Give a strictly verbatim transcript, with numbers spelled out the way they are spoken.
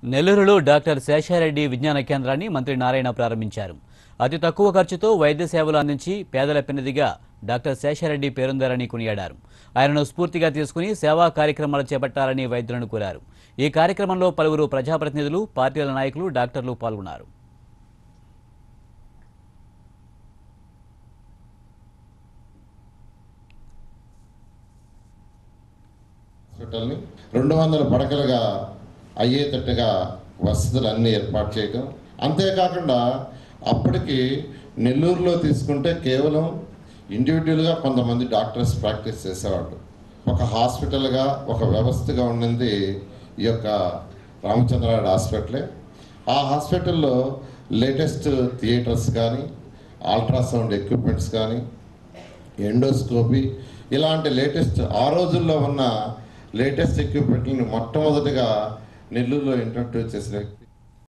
నెల్లూరులో డాక్టర్ శేషారెడ్డి విజ్ఞాన కేంద్రాన్ని మంత్రి నారాయణ ప్రారంభించారు. అతి తక్కువ ఖర్చుతో వైద్య సేవలు అందించి పేదల పెన్నిదిగా డాక్టర్ శేషారెడ్డి పేరొందారని కొనియాడారు. ఆయనను స్ఫూర్తిగా తీసుకుని సేవా కార్యక్రమాలు చేపట్టాలని వైద్యులను కోరారు. ఈ కార్యక్రమంలో పలువురు ప్రజాప్రతినిధులు, పార్టీల నాయకులు, డాక్టర్లు పాల్గొన్నారు. హాస్పిటల్ని రెండు వందల పడకలుగా అయ్యేటట్టుగా వసతులు అన్నీ ఏర్పాటు చేయడం. అంతేకాకుండా అప్పటికి నెల్లూరులో తీసుకుంటే కేవలం ఇండివిజువల్గా కొంతమంది డాక్టర్స్ ప్రాక్టీస్ చేసేవాళ్ళు. ఒక హాస్పిటల్గా, ఒక వ్యవస్థగా ఉండింది ఈ యొక్క రామచంద్రారెడ్డి హాస్పిటలే. ఆ హాస్పిటల్లో లేటెస్ట్ థియేటర్స్ కానీ, అల్ట్రాసౌండ్ ఎక్విప్మెంట్స్ కానీ, ఎండోస్కోపీ ఇలాంటి లేటెస్ట్ ఆ రోజుల్లో ఉన్న లేటెస్ట్ ఎక్విప్మెంట్ని మొట్టమొదటిగా నెల్లూరులో ఇంట్రడ్యూస్ చేసిన వ్యక్తి.